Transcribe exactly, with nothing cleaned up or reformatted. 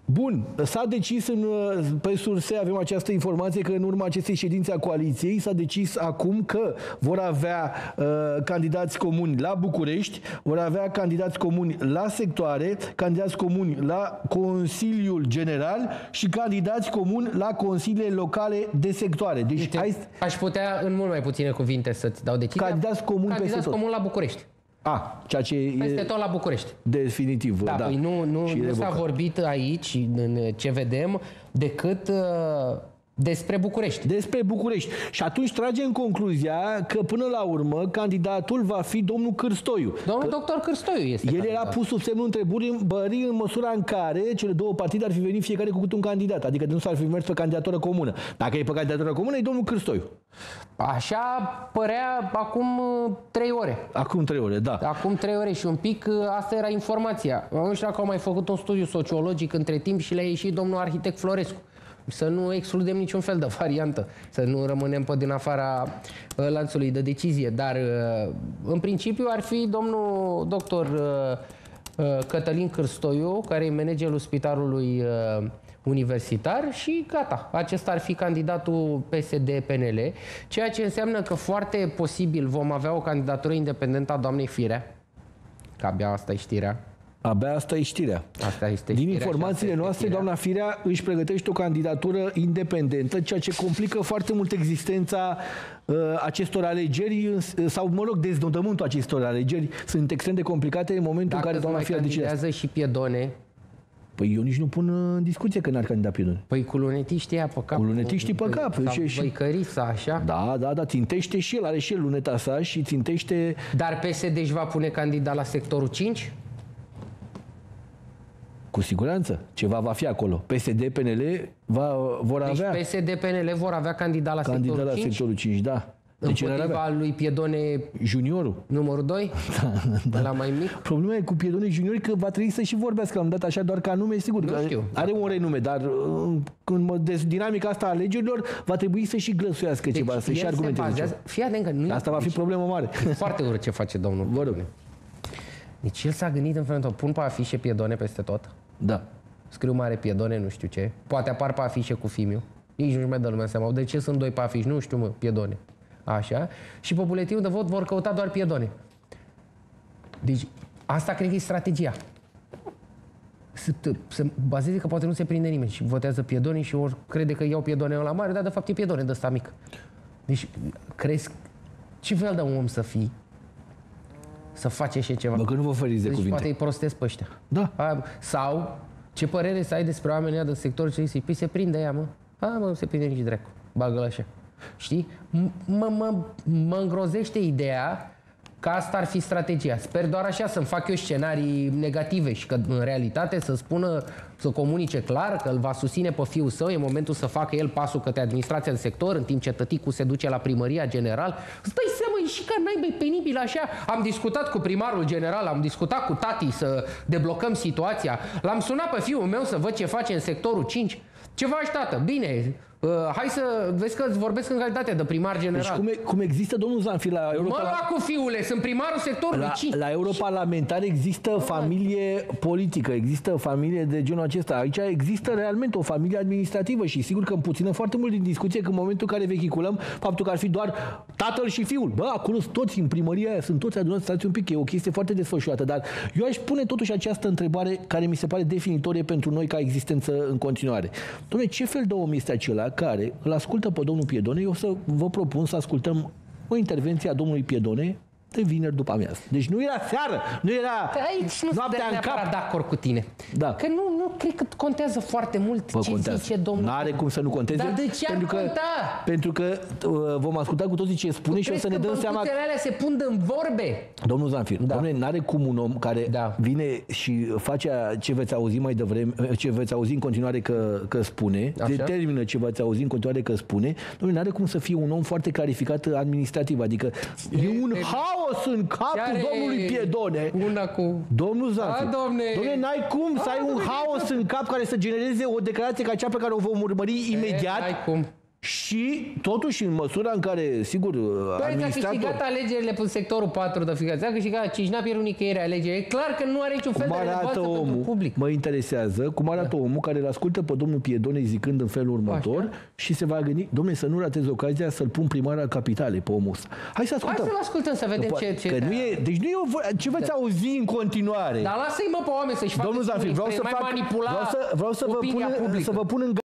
Bun, s-a decis în, pe surse, avem această informație că în urma acestei ședințe a coaliției s-a decis acum că vor avea uh, candidați comuni la București, vor avea candidați comuni la sectoare, candidați comuni la Consiliul General și candidați comuni la consiliile locale de sectoare. Deci Uite, ai... aș putea în mult mai puține cuvinte să-ți dau decizia. Candidați comuni candidați peste tot. comun la București. A, ceea ce Peste e tot la București. definitiv. Da, da. Păi nu, nu, nu s-a vorbit aici, în ce vedem, decât uh, despre București. Despre București. Și atunci tragem concluzia că până la urmă candidatul va fi domnul Cârstoiu. Domnul că doctor Cârstoiu este el candidat. era pus sub semnul întrebării în măsura în care cele două partide ar fi venit fiecare cu câte un candidat. Adică nu s-ar fi mers pe candidatură comună. Dacă e pe candidatură comună, e domnul Cârstoiu. Așa părea acum trei ore. Acum trei ore, da. Acum trei ore și un pic, asta era informația. Nu știu dacă au mai făcut un studiu sociologic între timp și le-a ieșit domnul arhitect Florescu. Să nu excludem niciun fel de variantă, să nu rămânem pe din afara lanțului de decizie. Dar, în principiu, ar fi domnul doctor Cătălin Cârstoiu, care e managerul spitalului universitar și gata. Acesta ar fi candidatul P S D P N L, ceea ce înseamnă că foarte posibil vom avea o candidatură independentă a doamnei Firea, că abia asta e știrea. Abia asta e știrea. Asta este Din știrea, informațiile asta noastre, știrea. doamna Firea își pregătește o candidatură independentă, ceea ce complică foarte mult existența uh, acestor alegeri sau, mă rog, deznodământul acestor alegeri. Sunt extrem de complicate în momentul Dacă în care doamna Firea decide. candidează și Piedone. Păi eu nici nu pun în discuție că n-ar candida Piedone. Păi cu lunetiștii aia pe cap. Cu lunetiștii pe cap. Sau Și, și... Băicărița, așa. Da, da, da, țintește și el, are și el luneta sa și țintește... Dar P S D își va pune candidat la sectorul cinci? Cu siguranță. Ceva va fi acolo. P S D, P N L va, vor Deci avea... P S D, P N L vor avea candidat la candidat sectorul la cinci? sectorul cinci, da. Deci Împotriva lui Piedone juniorul. numărul doi? Da, da. La mai mic? Problema e cu Piedone junior că va trebui să și vorbească la un dat așa, doar ca nume, sigur. Nu că știu. Are un renume, dar în dinamica asta a alegerilor va trebui să și glăsuiască Deci ceva, să și el se argumenteze ceva. bazează... Fii atent că nu... Asta va fi problemă mare. E foarte urât ce face domnul. Vă rog. Deci el s-a gândit în felul ăsta, pun pe afișe Piedone peste tot. Da. Scriu mare Piedone, nu știu ce. Poate apar pe afișe cu Fimiu. Nici nu-și mai dă lumea seama. De ce sunt doi pe afiș? Nu știu, mă, Piedone. Așa. Și pe buletinul de vot vor căuta doar Piedone. Deci, asta cred că e strategia. Să, să bazeze că poate nu se prinde nimeni și votează Piedone și ori crede că iau Piedone la mare, dar de fapt e Piedone de ăsta mic. Deci, crezi ce fel de om să fii să faci așa ceva? Bă, că nu vă feriți de deci cuvinte. poate îi prostesc pe ăștia. Da. A, sau, ce părere să ai despre oamenii ăia de sector ce zici, păi se prinde ea, mă. A, mă, nu se prinde nici dracu. Bagă-l așa. Știi? Mă, mă, mă îngrozește ideea că asta ar fi strategia. Sper doar așa să-mi fac eu scenarii negative și că în realitate să spună, să comunice clar că îl va susține pe fiul său, e momentul să facă el pasul către administrația de sector, în timp ce tăticul se duce la primăria general. Îți dai seama, e și ca naiba, e penibil așa. Am discutat cu primarul general, am discutat cu tati să deblocăm situația. L-am sunat pe fiul meu să văd ce face în sectorul cinci. Ce faci, tată? Bine, uh, hai să vezi că îți vorbesc în calitate de primar general. Deci cum, e, cum există, domnul Zanfir, la Europa... Mă la cu fiule, sunt primarul sectorului La, cinci. la europarlamentar există familie politică, există familie de genul acesta. Aici există realmente o familie administrativă și sigur că împuțină foarte mult din discuție că în momentul în care vehiculăm faptul că ar fi doar tatăl și fiul. Bă, acolo sunt toți în primăria aia, sunt toți adunați, stați un pic, e o chestie foarte desfășurată, dar eu aș pune totuși această întrebare care mi se pare definitorie pentru noi ca existență în continuare. Dom'le, ce fel de om este acela care îl ascultă pe domnul Piedone? Eu o să vă propun să ascultăm o intervenție a domnului Piedone de vineri după amiază. Deci nu era seară, nu era Aici nu noaptea sunt în cap. neapărat de acord cu tine. Da. Că nu, nu cred că contează foarte mult Bă, ce contează. zice domnul. N-are cum să nu conteze. Dar de ce ar pentru că, conta? pentru că uh, vom asculta cu toții ce spune Tu și o să ne crezi dăm că seama... băncuțele alea se pun în vorbe? Domnul Zanfir, Da. domnule, n-are cum un om care Da. vine și face ce veți auzi mai devreme, ce veți auzi în continuare că, că spune, Așa. determină ce veți auzi în continuare că spune, domnule, n-are cum să fie un om foarte clarificat administrativ, adică e un haos în capul are domnului Piedone. Una cu... Domnul Zanfir, A, domne. domnule, n-ai cum să A, ai un domne. haos în cap care să genereze o declarație ca cea pe care o vom urmări imediat. N-ai cum. Și totuși în măsura în care, sigur, Păi, a administrator... câștigat alegerile pe sectorul patru de fiecare. A câștigat cinci, n-a pierdut nicăieri alegeri. E clar că nu are niciun fel Cum de relevanță arată pentru omul, public. mă interesează, cum arată da. omul care îl ascultă pe domnul Piedone zicând în felul următor Așa. și se va gândi, domnule, să nu ratez ocazia să-l pun primar al capitalei pe omul ăsta. Hai să ascultăm. Hai să-l ascultăm, să vedem ce... ce că nu e, deci nu e o, ce veți da. auzi în continuare. Dar lasă-i mă pe oameni să-și facă Domnul Zafir, vreau să fac, vreau să, vreau să vă pun, să vă pun în